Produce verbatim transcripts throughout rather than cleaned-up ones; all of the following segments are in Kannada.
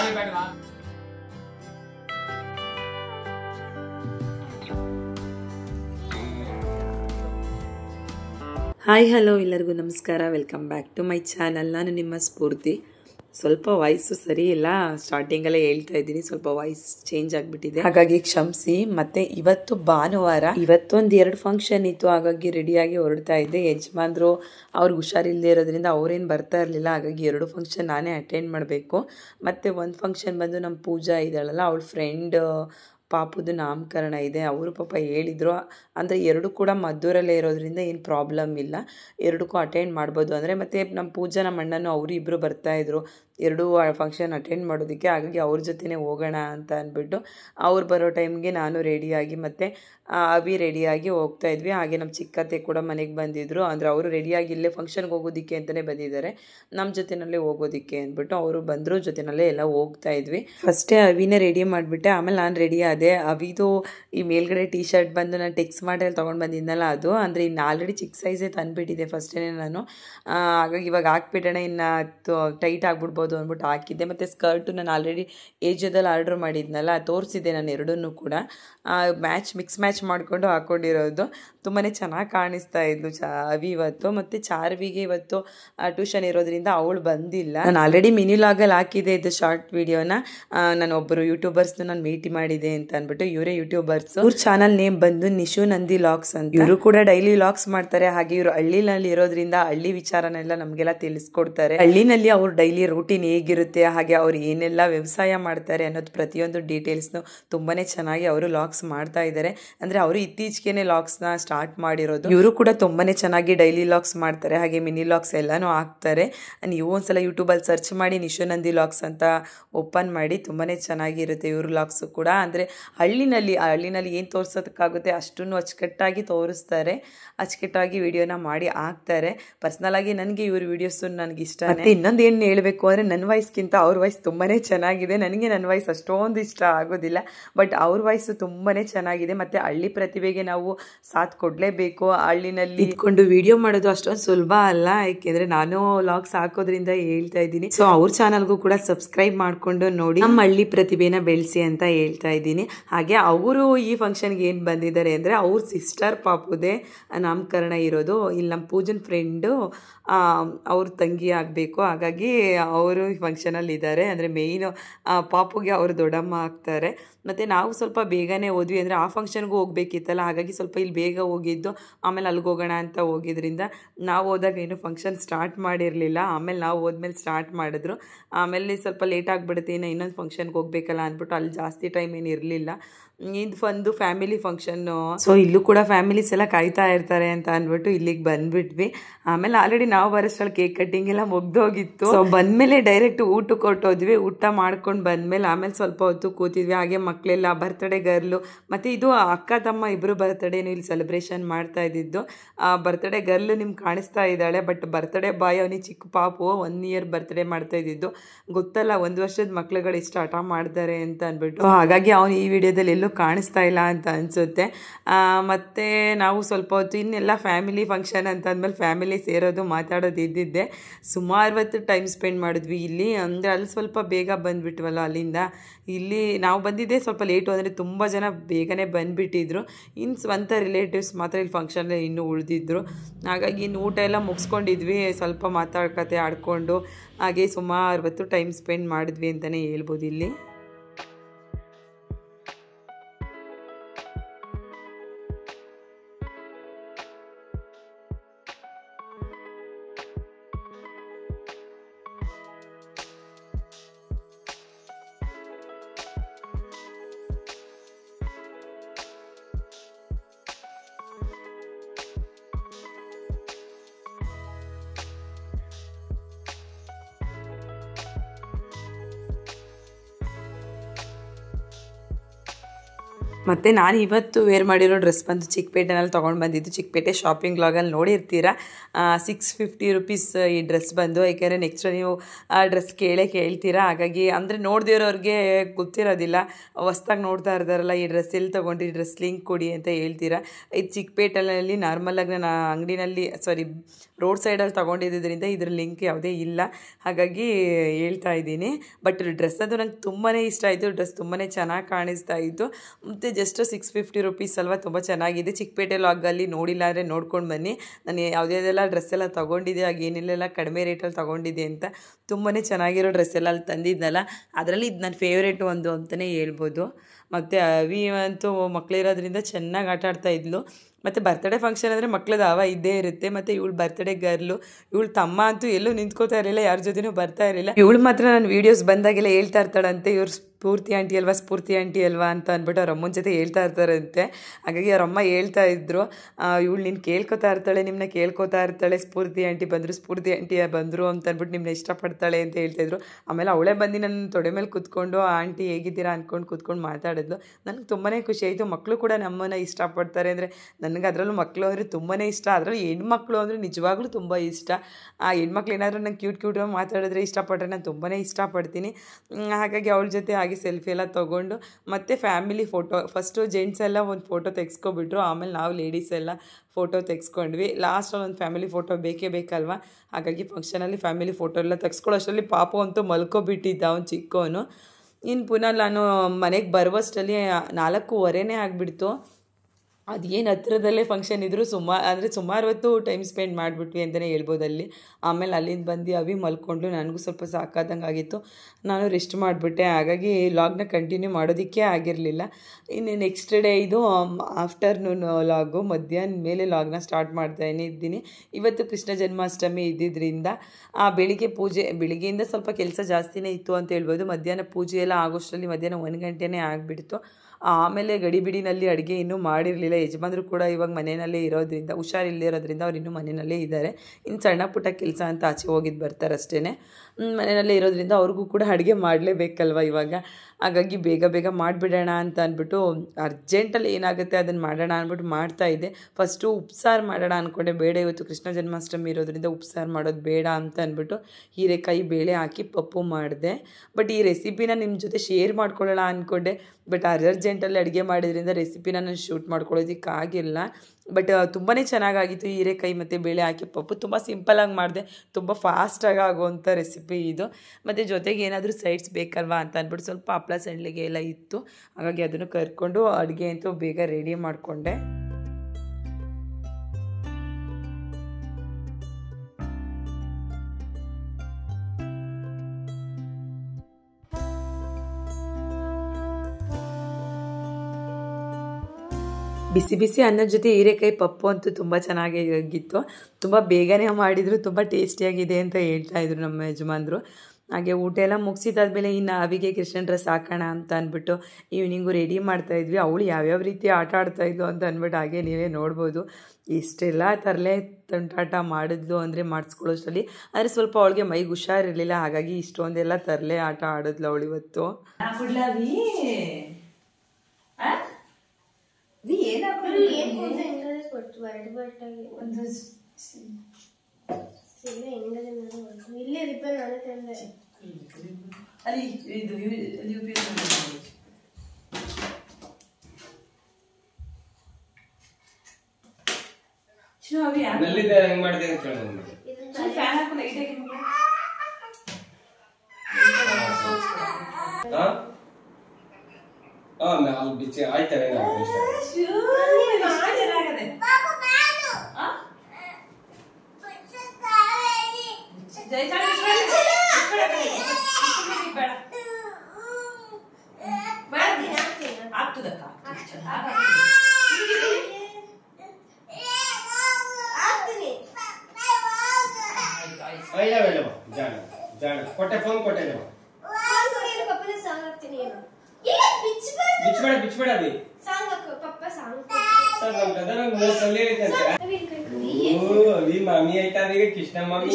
ಹಾಯ್ ಹಲೋ ಎಲ್ಲರಿಗೂ ನಮಸ್ಕಾರ, welcome back to my channel. ನಾನು ನಿಮ್ಮ ಸ್ಫೂರ್ತಿ. ಸ್ವಲ್ಪ ವಾಯ್ಸು ಸರಿ ಇಲ್ಲ, ಸ್ಟಾರ್ಟಿಂಗಲ್ಲೇ ಹೇಳ್ತಾ ಇದ್ದೀನಿ, ಸ್ವಲ್ಪ ವಾಯ್ಸ್ ಚೇಂಜ್ ಆಗಿಬಿಟ್ಟಿದೆ, ಹಾಗಾಗಿ ಕ್ಷಮಿಸಿ. ಮತ್ತೆ ಇವತ್ತು ಭಾನುವಾರ, ಇವತ್ತೊಂದು ಎರಡು ಫಂಕ್ಷನ್ ಇತ್ತು, ಹಾಗಾಗಿ ರೆಡಿಯಾಗಿ ಹೊರಡ್ತಾ ಇದ್ದೆ. ಯಜಮಾನ್ರು ಅವ್ರಿಗೆ ಹುಷಾರಿಲ್ಲದೆ ಇರೋದ್ರಿಂದ ಅವ್ರೇನು ಬರ್ತಾ ಇರಲಿಲ್ಲ, ಹಾಗಾಗಿ ಎರಡು ಫಂಕ್ಷನ್ ನಾನೇ ಅಟೆಂಡ್ ಮಾಡಬೇಕು. ಮತ್ತು ಒಂದು ಫಂಕ್ಷನ್ ಬಂದು ನಮ್ಮ ಪೂಜಾ ಇದ್ದಾಳಲ್ಲ, ಅವಳ ಫ್ರೆಂಡ್ ಪಾಪುದು ನಾಮಕರಣ ಇದೆ. ಅವರು ಪಾಪ ಹೇಳಿದರು, ಅಂದರೆ ಎರಡು ಕೂಡ ಮದ್ದೂರಲ್ಲೇ ಇರೋದ್ರಿಂದ ಏನು ಪ್ರಾಬ್ಲಮ್ ಇಲ್ಲ, ಎರಡಕ್ಕೂ ಅಟೆಂಡ್ ಮಾಡ್ಬೋದು ಅಂದರೆ. ಮತ್ತು ನಮ್ಮ ಪೂಜಾ ನಮ್ಮ ಅಣ್ಣನೂ ಅವರು ಇಬ್ಬರು ಬರ್ತಾಯಿದ್ರು ಎರಡೂ ಫಂಕ್ಷನ್ ಅಟೆಂಡ್ ಮಾಡೋದಕ್ಕೆ, ಹಾಗಾಗಿ ಅವ್ರ ಜೊತೆನೇ ಹೋಗೋಣ ಅಂತ ಅಂದ್ಬಿಟ್ಟು ಅವ್ರು ಬರೋ ಟೈಮ್ಗೆ ನಾನು ರೆಡಿಯಾಗಿ ಮತ್ತು ಅವಿ ರೆಡಿಯಾಗಿ ಹೋಗ್ತಾ ಇದ್ವಿ. ಹಾಗೆ ನಮ್ಮ ಚಿಕ್ಕತ್ತೆ ಕೂಡ ಮನೆಗೆ ಬಂದಿದ್ದರು, ಅಂದರೆ ಅವರು ರೆಡಿಯಾಗಿ ಇಲ್ಲೇ ಫಂಕ್ಷನ್ಗೆ ಹೋಗೋದಕ್ಕೆ ಅಂತಲೇ ಬಂದಿದ್ದಾರೆ, ನಮ್ಮ ಜೊತೆಯಲ್ಲೇ ಹೋಗೋದಕ್ಕೆ ಅಂದ್ಬಿಟ್ಟು ಅವರು ಬಂದರು, ಜೊತೆಯಲ್ಲೇ ಎಲ್ಲ ಹೋಗ್ತಾ ಇದ್ವಿ. ಫಸ್ಟೇ ಅವಿನೇ ರೆಡಿ ಮಾಡಿಬಿಟ್ಟೆ, ಆಮೇಲೆ ನಾನು ರೆಡಿ ಆದೆ. ಅವಿದು ಈ ಮೇಲ್ಗಡೆ ಟೀ ಶರ್ಟ್ ಬಂದು ನಾನು ಟೆಕ್ಸ್ ಮಾಡಿ ತೊಗೊಂಡು ಬಂದಿದ್ದನಲ್ಲ, ಅದು ಅಂದರೆ ಇನ್ನು ಆಲ್ರೆಡಿ ಚಿಕ್ಕ ಸೈಜೇ ತಂದುಬಿಟ್ಟಿದ್ದೆ ಫಸ್ಟೇ ನಾನು, ಹಾಗಾಗಿ ಇವಾಗ ಹಾಕ್ಬಿಟ್ಟಣೆ ಇನ್ನು ಟೈಟ್ ಆಗಿಬಿಡ್ಬೋದು ಅಂದ್ಬಿಟ್ಟು ಹಾಕಿದ್ದೆ. ಮತ್ತು ಸ್ಕರ್ಟು ನಾನು ಆಲ್ರೆಡಿ ಏಜದಲ್ಲಿ ಆರ್ಡ್ರ್ ಮಾಡಿದ್ನಲ್ಲ, ತೋರಿಸಿದ್ದೆ ನಾನು ಎರಡನ್ನೂ ಕೂಡ, ಮ್ಯಾಚ್ ಮಿಕ್ಸ್ ಮ್ಯಾಚ್ ಮಾಡಿಕೊಂಡು ಹಾಕ್ಕೊಂಡಿರೋದು. ತುಂಬಾ ಚೆನ್ನಾಗಿ ಕಾಣಿಸ್ತಾ ಇದ್ಲು ಚಾ ಅವಿ ಇವತ್ತು. ಮತ್ತು ಚಾರ್ವಿಗೆ ಇವತ್ತು ಟ್ಯೂಷನ್ ಇರೋದ್ರಿಂದ ಅವಳು ಬಂದಿಲ್ಲ. ನಾನು ಆಲ್ರೆಡಿ ಮಿನಿ ಲಾಗಲ್ಲಿ ಹಾಕಿದ್ದೆ ಇದು ಶಾರ್ಟ್ ವಿಡಿಯೋನ, ನಾನು ಒಬ್ಬರು ಯೂಟ್ಯೂಬರ್ಸ್ನ ನಾನು ಮೀಟ್ ಮಾಡಿದೆ ಅಂತ ಅಂದ್ಬಿಟ್ಟು, ಇವರೇ ಯೂಟ್ಯೂಬರ್ಸ್. ಇವ್ರ ಚಾನಲ್ ನೇಮ್ ಬಂದು ನಿಶು ನಂದಿ ಲಾಗ್ಸ್ ಅಂತ. ಇವರು ಕೂಡ ಡೈಲಿ ಲಾಗ್ಸ್ ಮಾಡ್ತಾರೆ. ಹಾಗೆ ಇವರು ಹಳ್ಳಿನಲ್ಲಿ ಇರೋದ್ರಿಂದ ಹಳ್ಳಿ ವಿಚಾರನೆಲ್ಲ ನಮಗೆಲ್ಲ ತಿಳಿಸ್ಕೊಡ್ತಾರೆ. ಹಳ್ಳಿನಲ್ಲಿ ಅವ್ರ ಡೈಲಿ ರೂಟೀನ್ ಹೇಗಿರುತ್ತೆ, ಹಾಗೆ ಅವ್ರು ಏನೆಲ್ಲ ವ್ಯವಸಾಯ ಮಾಡ್ತಾರೆ ಅನ್ನೋದು ಪ್ರತಿಯೊಂದು ಡೀಟೇಲ್ಸ್ನು ತುಂಬಾನೇ ಚೆನ್ನಾಗಿ ಅವರು ಲಾಗ್ಸ್ ಮಾಡ್ತಾ ಇದ್ದಾರೆ. ಅಂದರೆ ಅವರು ಇತ್ತೀಚೆಗೆ ಲಾಗ್ಸ್ನ ಸ್ಟಾರ್ಟ್ ಮಾಡಿರೋದು. ಇವರು ಕೂಡ ತುಂಬಾನೇ ಚೆನ್ನಾಗಿ ಡೈಲಿ ಲಾಗ್ಸ್ ಮಾಡ್ತಾರೆ, ಹಾಗೆ ಮಿನಿ ಲಾಗ್ಸ್ ಎಲ್ಲಾನು ಹಾಕ್ತಾರೆ. ನೀವು ಒಂದ್ಸಲ ಯೂಟ್ಯೂಬಲ್ಲಿ ಸರ್ಚ್ ಮಾಡಿ ನಿಶು ನಂದಿ ಲಾಗ್ಸ್ ಅಂತ ಓಪನ್ ಮಾಡಿ, ತುಂಬಾನೇ ಚೆನ್ನಾಗಿರುತ್ತೆ ಇವ್ರ ಲಾಗ್ಸ್ ಕೂಡ. ಅಂದರೆ ಹಳ್ಳಿನಲ್ಲಿ ಹಳ್ಳಿನಲ್ಲಿ ಏನು ತೋರಿಸೋದಕ್ಕಾಗುತ್ತೆ ಅಷ್ಟನ್ನು ಅಚ್ಚುಕಟ್ಟಾಗಿ ತೋರಿಸ್ತಾರೆ, ಅಚ್ಚುಕಟ್ಟಾಗಿ ವಿಡಿಯೋನ ಮಾಡಿ ಹಾಕ್ತಾರೆ. ಪರ್ಸ್ನಲ್ ಆಗಿ ನನಗೆ ಇವ್ರ ವಿಡಿಯೋಸ್ ನನಗೆ ಇಷ್ಟ. ಮತ್ತೆ ಇನ್ನೊಂದು ಏನು ಹೇಳಬೇಕು ಅಂದರೆ, ನನ್ನ ವಾಯ್ಸ್ಗಿಂತ ಅವ್ರ ವಾಯ್ಸ್ ತುಂಬಾನೇ ಚೆನ್ನಾಗಿದೆ. ನನಗೆ ನನ್ನ ವಾಯ್ಸ್ ಅಷ್ಟೊಂದು ಇಷ್ಟ ಆಗೋದಿಲ್ಲ, ಬಟ್ ಅವ್ರ ವಾಯ್ಸು ತುಂಬಾನೇ ಚೆನ್ನಾಗಿದೆ. ಮತ್ತು ಹಳ್ಳಿ ಪ್ರತಿಭೆಗೆ ನಾವು ಸಾಥ್ ಕೊಡಲೇಬೇಕು. ಹಳ್ಳಿನಲ್ಲಿ ಇದ್ಕೊಂಡು ವಿಡಿಯೋ ಮಾಡೋದು ಅಷ್ಟೊಂದು ಸುಲಭ ಅಲ್ಲ, ಯಾಕೆಂದರೆ ನಾನು ಲಾಗ್ಸ್ ಹಾಕೋದ್ರಿಂದ ಹೇಳ್ತಾ ಇದ್ದೀನಿ. ಸೊ ಅವ್ರ ಚಾನಲ್ಗೂ ಕೂಡ ಸಬ್ಸ್ಕ್ರೈಬ್ ಮಾಡಿಕೊಂಡು ನೋಡಿ, ನಮ್ಮ ಹಳ್ಳಿ ಪ್ರತಿಭೆನ ಬೆಳೆಸಿ ಅಂತ ಹೇಳ್ತಾ ಇದ್ದೀನಿ. ಹಾಗೆ ಅವರು ಈ ಫಂಕ್ಷನ್ಗೆ ಏನು ಬಂದಿದ್ದಾರೆ ಅಂದರೆ, ಅವ್ರ ಸಿಸ್ಟರ್ ಪಾಪುದೇ ನಾಮಕರಣ ಇರೋದು. ಇಲ್ಲಿ ನಮ್ಮ ಪೂಜನ್ ಫ್ರೆಂಡು ಅವ್ರ ತಂಗಿ ಆಗಬೇಕು, ಹಾಗಾಗಿ ಅವರು ಈ ಫಂಕ್ಷನಲ್ಲಿ ಇದ್ದಾರೆ. ಅಂದರೆ ಮೇಯ್ನು ಪಾಪುಗೆ ಅವರು ದೊಡ್ಡಮ್ಮ ಆಗ್ತಾರೆ. ಮತ್ತು ನಾವು ಸ್ವಲ್ಪ ಬೇಗನೆ ಹೋದ್ವಿ, ಅಂದರೆ ಆ ಫಂಕ್ಷನ್ಗೂ ಹೋಗ್ಬೇಕಿತ್ತಲ್ಲ, ಹಾಗಾಗಿ ಸ್ವಲ್ಪ ಇಲ್ಲಿ ಬೇಗ ಹೋಗಿದ್ದು, ಆಮೇಲೆ ಅಲ್ಲಿಗೆ ಹೋಗೋಣ ಅಂತ ಹೋಗಿದ್ರಿಂದ ನಾವು ಹೋದಾಗ ಏನು ಫಂಕ್ಷನ್ ಸ್ಟಾರ್ಟ್ ಮಾಡಿರಲಿಲ್ಲ. ಆಮೇಲೆ ನಾವು ಹೋದ್ಮೇಲೆ ಸ್ಟಾರ್ಟ್ ಮಾಡಿದ್ರು. ಆಮೇಲೆ ಸ್ವಲ್ಪ ಲೇಟ್ ಆಗಿಬಿಡುತ್ತೆ, ಇನ್ನು ಇನ್ನೊಂದು ಫಂಕ್ಷನ್ಗೆ ಹೋಗ್ಬೇಕಲ್ಲ ಅಂದ್ಬಿಟ್ಟು ಅಲ್ಲಿ ಜಾಸ್ತಿ ಟೈಮ್ ಏನು ಇರಲಿಲ್ಲ. ಇದು ಒಂದು ಫ್ಯಾಮಿಲಿ ಫಂಕ್ಷನ್ನು, ಸೊ ಇಲ್ಲೂ ಕೂಡ ಫ್ಯಾಮಿಲೀಸ್ ಎಲ್ಲ ಕಾಯ್ತಾ ಇರ್ತಾರೆ ಅಂತ ಅಂದ್ಬಿಟ್ಟು ಇಲ್ಲಿಗೆ ಬಂದ್ಬಿಟ್ವಿ. ಆಮೇಲೆ ಆಲ್ರೆಡಿ ನಾವು ಬರೋಷ್ಟ್ರಲ್ಲಿ ಕೇಕ್ ಕಟ್ಟಿಂಗ್ ಎಲ್ಲ ಮುಗ್ದೋಗಿತ್ತು. ಸೊ ಬಂದಮೇಲೆ ಡೈರೆಕ್ಟ್ ಊಟಕ್ಕೆ ಕೊಟ್ಟೋದ್ವಿ. ಊಟ ಮಾಡ್ಕೊಂಡು ಬಂದಮೇಲೆ ಆಮೇಲೆ ಸ್ವಲ್ಪ ಹೊತ್ತು ಕೂತಿದ್ವಿ. ಹಾಗೆ ಮಕ್ಕಳೆಲ್ಲ ಬರ್ತ್ಡೇ ಗರ್ಲು, ಮತ್ತು ಇದು ಅಕ್ಕ ತಮ್ಮ ಇಬ್ಬರು ಬರ್ತ್ಡೇನು ಇಲ್ಲಿ ಸೆಲೆಬ್ರೇಷನ್ ಮಾಡ್ತಾ ಇದ್ದಿದ್ದು. ಬರ್ತ್ಡೇ ಗರ್ಲು ನಿಮ್ಗೆ ಕಾಣಿಸ್ತಾ ಇದ್ದಾಳೆ, ಬಟ್ ಬರ್ತ್ಡೇ ಬಾಯ್ ಅವನಿಗೆ ಚಿಕ್ಕ ಪಾಪು ಒನ್ ಇಯರ್ ಬರ್ತ್ಡೇ ಮಾಡ್ತಾ ಇದ್ದಿದ್ದು. ಗೊತ್ತಲ್ಲ ಒಂದು ವರ್ಷದ ಮಕ್ಳುಗಳು ಇಷ್ಟು ಹಠ ಮಾಡ್ತಾರೆ ಅಂತ ಅಂದ್ಬಿಟ್ಟು, ಹಾಗಾಗಿ ಅವನು ಈ ವಿಡಿಯೋದಲ್ಲಿ ಎಲ್ಲೂ ಕಾಣಿಸ್ತಾ ಇಲ್ಲ ಅಂತ ಅನಿಸುತ್ತೆ. ಮತ್ತು ನಾವು ಸ್ವಲ್ಪ ಹೊತ್ತು ಇನ್ನೆಲ್ಲ ಫ್ಯಾಮಿಲಿ ಫಂಕ್ಷನ್ ಅಂತ ಅಂದಮೇಲೆ ಫ್ಯಾಮಿಲಿ ಸೇರೋದು ಮಾತಾಡೋದು ಇದ್ದಿದ್ದೆ. ಸುಮಾರು ಹೊತ್ತು ಟೈಮ್ ಸ್ಪೆಂಡ್ ಮಾಡಿದ್ವಿ ಇಲ್ಲಿ. ಅಂದರೆ ಅಲ್ಲಿ ಸ್ವಲ್ಪ ಬೇಗ ಬಂದುಬಿಟ್ವಲ್ಲ ಅಲ್ಲಿಂದ. ಇಲ್ಲಿ ನಾವು ಬಂದಿದ್ದೆ ಸ್ವಲ್ಪ ಲೇಟು, ಅಂದರೆ ತುಂಬ ಜನ ಬೇಗನೆ ಬಂದುಬಿಟ್ಟಿದ್ರು. ಇನ್ನು ಸ್ವಂತ ರಿಲೇಟಿವ್ಸ್ ಮಾತ್ರ ಇಲ್ಲಿ ಫಂಕ್ಷನಲ್ಲಿ ಇನ್ನೂ ಉಳಿದಿದ್ರು. ಹಾಗಾಗಿ ಇನ್ನು ಊಟ ಎಲ್ಲ ಮುಗಿಸ್ಕೊಂಡಿದ್ವಿ, ಸ್ವಲ್ಪ ಮಾತಾಡ್ಕತೆ ಆಡ್ಕೊಂಡು ಹಾಗೆ ಸುಮಾರು ಹೊತ್ತು ಟೈಮ್ ಸ್ಪೆಂಡ್ ಮಾಡಿದ್ವಿ ಅಂತಲೇ ಹೇಳ್ಬೋದು ಇಲ್ಲಿ. ಮತ್ತು ನಾನು ಇವತ್ತು ವೇರ್ ಮಾಡಿರೋ ಡ್ರೆಸ್ ಬಂದು ಚಿಕ್ಕಪೇಟೆನಲ್ಲಿ ತೊಗೊಂಡು ಬಂದಿದ್ದು. ಚಿಕ್ಕಪೇಟೆ ಶಾಪಿಂಗ್ ಲಾಗಲ್ಲಿ ನೋಡಿರ್ತೀರ. ಸಿಕ್ಸ್ ಫಿಫ್ಟಿ ರುಪೀಸ್ ಈ ಡ್ರೆಸ್ ಬಂದು. ಏಕೆಂದರೆ ನೆಕ್ಸ್ಟ್ ನೀವು ಆ ಡ್ರೆಸ್ ಕೇಳೇ ಕೇಳ್ತೀರಾ. ಹಾಗಾಗಿ ಅಂದರೆ ನೋಡ್ದಿರೋರಿಗೆ ಗೊತ್ತಿರೋದಿಲ್ಲ, ಹೊಸ್ದಾಗಿ ನೋಡ್ತಾ ಇರ್ತಾರಲ್ಲ ಈ ಡ್ರೆಸ್ ಎಲ್ಲಿ ತೊಗೊಂಡ್ರಿ, ಈ ಡ್ರೆಸ್ ಲಿಂಕ್ ಕೊಡಿ ಅಂತ ಹೇಳ್ತೀರಾ. ಇದು ಚಿಕ್ಕಪೇಟೆನಲ್ಲಿ ನಾರ್ಮಲಾಗಿ ನಾನು ಅಂಗಡಿನಲ್ಲಿ ಸಾರಿ ರೋಡ್ ಸೈಡಲ್ಲಿ ತೊಗೊಂಡಿದ್ದರಿಂದ ಇದ್ರ ಲಿಂಕ್ ಯಾವುದೇ ಇಲ್ಲ, ಹಾಗಾಗಿ ಹೇಳ್ತಾ ಇದ್ದೀನಿ. ಬಟ್ ಡ್ರೆಸ್ ಅದು ನಂಗೆ ತುಂಬಾ ಇಷ್ಟ ಆಯಿತು. ಡ್ರೆಸ್ ತುಂಬಾ ಚೆನ್ನಾಗಿ ಕಾಣಿಸ್ತಾ ಇತ್ತು. ಮತ್ತು ಜಸ್ಟ್ ಸಿಕ್ಸ್ ಫಿಫ್ಟಿ ರುಪೀಸ್ ಅಲ್ವಾ, ತುಂಬ ಚೆನ್ನಾಗಿದೆ. ಚಿಕ್ಕಪೇಟೆ ಲಾಗಲ್ಲಿ ನೋಡಿಲ್ಲ ಅಂದರೆ ನೋಡ್ಕೊಂಡು ಬನ್ನಿ. ನಾನು ಯಾವುದ್ಯಾವುದೆಲ್ಲ ಡ್ರೆಸ್ ಎಲ್ಲ ತೊಗೊಂಡಿದ್ದೆ, ಹಾಗೆ ಏನೆಲ್ಲ ಕಡಿಮೆ ರೇಟಲ್ಲಿ ತೊಗೊಂಡಿದ್ದೆ ಅಂತ ತುಂಬಾ ಚೆನ್ನಾಗಿರೋ ಡ್ರೆಸ್ ಎಲ್ಲ ಅಲ್ಲಿ ತಂದಿದ್ನಲ್ಲ, ಅದರಲ್ಲಿ ಇದು ನನ್ನ ಫೇವ್ರೇಟ್ ಒಂದು ಅಂತಲೇ ಹೇಳ್ಬೋದು. ಮತ್ತು ಅವಿ ಅಂತೂ ಮಕ್ಕಳಿರೋದ್ರಿಂದ ಚೆನ್ನಾಗಿ ಆಟ ಆಡ್ತಾ ಇದ್ಲು. ಮತ್ತು ಬರ್ತ್ಡೇ ಫಂಕ್ಷನ್ ಅಂದರೆ ಮಕ್ಳದ್ದು ಅವ ಇದ್ದೇ ಇರುತ್ತೆ. ಮತ್ತು ಇವಳು ಬರ್ತ್ಡೇ ಗರ್ಲು, ಇವಳು ತಮ್ಮ ಅಂತೂ ಎಲ್ಲೂ ನಿಂತ್ಕೋತಾ ಇರಲಿಲ್ಲ, ಯಾರ ಜೊತೆನೂ ಬರ್ತಾ ಇರಲಿಲ್ಲ. ಇವಳು ಮಾತ್ರ ನಾನು ವೀಡಿಯೋಸ್ ಬಂದಾಗೆಲ್ಲ ಹೇಳ್ತಾ ಇರ್ತಾಳಂತೆ, ಇವ್ರು ಸ್ಫೂರ್ತಿ ಆಂಟಿ ಅಲ್ವಾ ಸ್ಫೂರ್ತಿ ಆಂಟಿ ಅಲ್ವಾ ಅಂತ ಅಂದ್ಬಿಟ್ಟು ಅವ್ರ ಅಮ್ಮನ ಜೊತೆ ಹೇಳ್ತಾ ಇರ್ತಾರಂತೆ. ಹಾಗಾಗಿ ಅವ್ರ ಅಮ್ಮ ಹೇಳ್ತಾ ಇದ್ರು, ಇವಳು ನಿನ್ನ ಕೇಳ್ಕೊತಾ ಇರ್ತಾಳೆ, ನಿಮ್ಮನ್ನ ಕೇಳ್ಕೊತಾ ಇರ್ತಾಳೆ, ಸ್ಫೂರ್ತಿ ಆಂಟಿ ಬಂದರು ಸ್ಫೂರ್ತಿ ಆಂಟಿ ಬಂದರು ಅಂತ ಅಂದ್ಬಿಟ್ಟು ನಿಮ್ಮನ್ನ ಇಷ್ಟಪಡ್ತಾಳೆ ಅಂತ ಹೇಳ್ತಾಯಿದ್ರು. ಆಮೇಲೆ ಅವಳೇ ಬಂದು ನನ್ನ ತೊಡೆ ಮೇಲೆ ಕೂತ್ಕೊಂಡು ಆಂಟಿ ಹೇಗಿದ್ದೀರಾ ಅಂದ್ಕೊಂಡು ಕೂತ್ಕೊಂಡು ಮಾತಾಡಿದ್ಲು. ನನಗೆ ತುಂಬಾ ಖುಷಿ ಆಯಿತು. ಮಕ್ಕಳು ಕೂಡ ನಮ್ಮನ್ನು ಇಷ್ಟಪಡ್ತಾರೆ ಅಂದರೆ, ನನಗೆ ಅದರಲ್ಲೂ ಮಕ್ಕಳು ಅಂದರೆ ತುಂಬಾ ಇಷ್ಟ. ಅದರಲ್ಲೂ ಹೆಣ್ಮಕ್ಳು ಅಂದರೆ ನಿಜವಾಗ್ಲೂ ತುಂಬ ಇಷ್ಟ. ಆ ಹೆಣ್ಮಕ್ಳು ಏನಾದರೂ ನಂಗೆ ಕ್ಯೂಟ್ ಕ್ಯೂಟಾಗಿ ಮಾತಾಡಿದ್ರೆ ಇಷ್ಟಪಟ್ಟರೆ ನಾನು ತುಂಬಾ ಇಷ್ಟಪಡ್ತೀನಿ. ಹಾಗಾಗಿ ಅವಳ ಜೊತೆ ಹಾಗೆ ಸೆಲ್ಫಿ ಎಲ್ಲ ತೊಗೊಂಡು ಮತ್ತು ಫ್ಯಾಮಿಲಿ ಫೋಟೋ, ಫಸ್ಟು ಜೆಂಟ್ಸ್ ಎಲ್ಲ ಒಂದು ಫೋಟೋ ತೆಗೆಸ್ಕೊಬಿಟ್ರು, ಆಮೇಲೆ ನಾವು ಲೇಡೀಸ್ ಎಲ್ಲ ಫೋಟೋ ತೆಗೆಸ್ಕೊಂಡ್ವಿ. ಲಾಸ್ಟಲ್ಲಿ ಒಂದು ಫ್ಯಾಮಿಲಿ ಫೋಟೋ ಬೇಕೇ ಬೇಕಲ್ವ, ಹಾಗಾಗಿ ಫಂಕ್ಷನಲ್ಲಿ ಫ್ಯಾಮಿಲಿ ಫೋಟೋ ಎಲ್ಲ ತೆಗೆಸ್ಕೊಳ್ಳೋ ಅಷ್ಟರಲ್ಲಿ ಪಾಪು ಅಂತೂ ಮಲ್ಕೊಬಿಟ್ಟಿದ್ದ ಅವ್ನು ಚಿಕ್ಕವನು. ಇನ್ನು ಪುನಃ ನಾನು ಮನೆಗೆ ಬರುವಷ್ಟರಲ್ಲಿ ನಾಲ್ಕೂವರೆನೇ ಆಗಿಬಿಡ್ತು. ಅದೇನು ಹತ್ತಿರದಲ್ಲೇ ಫಂಕ್ಷನ್ ಇದ್ದರೂ ಸುಮಾರು ಅಂದರೆ ಸುಮಾರು ಹೊತ್ತು ಟೈಮ್ ಸ್ಪೆಂಡ್ ಮಾಡಿಬಿಟ್ವಿ ಅಂತಲೇ ಹೇಳ್ಬೋದು ಅಲ್ಲಿ. ಆಮೇಲೆ ಅಲ್ಲಿಂದ ಬಂದು ಅವಿ ಮಲ್ಕೊಂಡ್ಲು, ನನಗೂ ಸ್ವಲ್ಪ ಸಾಕಾದಂಗೆ ಆಗಿತ್ತು, ನಾನು ರೆಸ್ಟ್ ಮಾಡಿಬಿಟ್ಟೆ. ಹಾಗಾಗಿ ಲಾಗ್ನ ಕಂಟಿನ್ಯೂ ಮಾಡೋದಕ್ಕೆ ಆಗಿರಲಿಲ್ಲ. ಇನ್ನು ನೆಕ್ಸ್ಟ್ ಡೇ ಇದು ಆಫ್ಟರ್ನೂನ್ ಲಾಗು, ಮಧ್ಯಾಹ್ನ ಮೇಲೆ ಲಾಗ್ನ ಸ್ಟಾರ್ಟ್ ಮಾಡ್ತಾನೆ ಇದ್ದೀನಿ. ಇವತ್ತು ಕೃಷ್ಣ ಜನ್ಮಾಷ್ಟಮಿ ಇದ್ದಿದ್ದರಿಂದ ಬೆಳಿಗ್ಗೆ ಪೂಜೆ, ಬೆಳಿಗ್ಗೆಯಿಂದ ಸ್ವಲ್ಪ ಕೆಲಸ ಜಾಸ್ತಿನೇ ಇತ್ತು ಅಂತ ಹೇಳ್ಬೋದು. ಮಧ್ಯಾಹ್ನ ಪೂಜೆ ಎಲ್ಲ ಆಗೋಷ್ಟರಲ್ಲಿ ಮಧ್ಯಾಹ್ನ ಒಂದು ಗಂಟೆನೇ ಆಗಿಬಿಡ್ತು. ಆಮೇಲೆ ಗಡಿಬಿಡಿನಲ್ಲಿ ಅಡುಗೆ ಇನ್ನೂ ಮಾಡಿರಲಿಲ್ಲ. ಯಜಮಾನರು ಕೂಡ ಇವಾಗ ಮನೆಯಲ್ಲೇ ಇರೋದ್ರಿಂದ, ಹುಷಾರಿಲ್ಲದಿರೋದ್ರಿಂದ ಅವ್ರು ಇನ್ನೂ ಮನೆಯಲ್ಲೇ ಇದ್ದಾರೆ. ಇನ್ನು ಸಣ್ಣ ಪುಟ್ಟ ಕೆಲಸ ಅಂತ ಆಚೆ ಹೋಗಿದ್ದು ಬರ್ತಾರೆ ಅಷ್ಟೇ. ಮನೆಯಲ್ಲೇ ಇರೋದ್ರಿಂದ ಅವ್ರಿಗೂ ಕೂಡ ಅಡುಗೆ ಮಾಡಲೇಬೇಕಲ್ವ ಇವಾಗ. ಹಾಗಾಗಿ ಬೇಗ ಬೇಗ ಮಾಡಿಬಿಡೋಣ ಅಂತ ಅಂದ್ಬಿಟ್ಟು, ಅರ್ಜೆಂಟಲ್ಲಿ ಏನಾಗುತ್ತೆ ಅದನ್ನು ಮಾಡೋಣ ಅಂದ್ಬಿಟ್ಟು ಮಾಡ್ತಾಯಿದ್ದೆ. ಫಸ್ಟು ಉಪ್ಸಾರು ಮಾಡೋಣ ಅಂದ್ಕೊಂಡೆ, ಬೇಡ ಇವತ್ತು ಕೃಷ್ಣ ಜನ್ಮಾಷ್ಟಮಿ ಇರೋದ್ರಿಂದ ಉಪ್ಸಾರು ಮಾಡೋದು ಬೇಡ ಅಂತ ಅಂದ್ಬಿಟ್ಟು ಹೀರೆಕಾಯಿ ಬೇಳೆ ಹಾಕಿ ಪಪ್ಪು ಮಾಡಿದೆ. ಬಟ್ ಈ ರೆಸಿಪಿನ ನಿಮ್ಮ ಜೊತೆ ಶೇರ್ ಮಾಡ್ಕೊಳ್ಳೋಣ ಅಂದ್ಕೊಂಡೆ, ಬಟ್ ಅರ್ಜೆಂಟಲ್ಲಿ ಅಡುಗೆ ಮಾಡಿದ್ರಿಂದ ರೆಸಿಪಿನ ನಾನು ಶೂಟ್ ಮಾಡ್ಕೊಳ್ಳೋದಕ್ಕಾಗಿಲ್ಲ. ಬಟ್ ತುಂಬಾ ಚೆನ್ನಾಗಾಗಿತ್ತು. ಹೀರೆಕಾಯಿ ಮತ್ತು ಬೇಳೆ ಹಾಕಿ ಪಪ್ಪು ತುಂಬ ಸಿಂಪಲಾಗಿ ಮಾಡಿದೆ, ತುಂಬ ಫಾಸ್ಟಾಗಿ ಆಗುವಂಥ ರೆಸಿಪಿ ಇದು. ಮತ್ತು ಜೊತೆಗೆ ಏನಾದರೂ ಸೈಡ್ಸ್ ಬೇಕಲ್ವಾ ಅಂತ ಅಂದ್ಬಿಟ್ಟು ಸ್ವಲ್ಪ ಹಪ್ಪಳ ಸಂಡ್ಲಿಗೆ ಎಲ್ಲ ಇತ್ತು, ಹಾಗಾಗಿ ಅದನ್ನು ಕರ್ಕೊಂಡು ಅಡುಗೆ ಅಂತೂ ಬೇಗ ರೆಡಿ ಮಾಡಿಕೊಂಡೆ. ಬಿಸಿ ಬಿಸಿ ಅನ್ನದ ಜೊತೆ ಹೀರೆಕಾಯಿ ಪಪ್ಪು ಅಂತೂ ತುಂಬ ಚೆನ್ನಾಗಿತ್ತು. ತುಂಬ ಬೇಗನೆ ಮಾಡಿದರು, ತುಂಬ ಟೇಸ್ಟಿಯಾಗಿದೆ ಅಂತ ಹೇಳ್ತಾಯಿದ್ರು ನಮ್ಮ ಯಜಮಾನ್ರು. ಹಾಗೆ ಊಟ ಎಲ್ಲ ಮುಗಿಸಿದಾದ್ಮೇಲೆ ಇನ್ನು ಅವಿಗೆ ಕೃಷ್ಣನ್ ಡ್ರೆಸ್ ಹಾಕೋಣ ಅಂತ ಅಂದ್ಬಿಟ್ಟು ಈವ್ನಿಂಗು ರೆಡಿ ಮಾಡ್ತಾಯಿದ್ವಿ. ಅವಳು ಯಾವ್ಯಾವ ರೀತಿ ಆಟ ಆಡ್ತಾಯಿದ್ಲು ಅಂತ ಅಂದ್ಬಿಟ್ಟು ಹಾಗೆ ನೀವೇ ನೋಡ್ಬೋದು. ಇಷ್ಟೆಲ್ಲ ತರಲೆ ತುಂಟಾಟ ಮಾಡಿದ್ಲು ಅಂದರೆ ಮಾಡಿಸ್ಕೊಳ್ಳೋಷ್ಟರಲ್ಲಿ. ಆದರೆ ಸ್ವಲ್ಪ ಅವಳಿಗೆ ಮೈಗೆ ಹುಷಾರಿರಲಿಲ್ಲ, ಹಾಗಾಗಿ ಇಷ್ಟೊಂದೆಲ್ಲ ತರಲೆ ಆಟ ಆಡಿದ್ಲು ಅವಳು ಇವತ್ತು. ಇಲ್ಲೇ ರಿಪೇರ್ ಅಲ್ಲಿ ಇದು ಯು ಪಿ ಎಸ್ ಹೆಂಗ್ ಮಾಡಿದೆ ಅಂತ ಫ್ಯಾನ್ ಹಾಕೊಂಡು ಲೈಟ್ ಆಗಿ ಅಲ್ಲಿ ಬಿಚ್ಚಿ ಆಯ್ತಾರೆ ಕೊಟ್ಟೆ ಫೋನ್ ಕೊಟ್ಟೆ ಬಿಚ್ಚಬೇಡ ಬಿಚ್ಚಬೇಡ ಅಭಿ ಅಭಿ ಮಾಮಿ ಆಯ್ತಾ ಈಗ ಕೃಷ್ಣ ಮಾಮಿ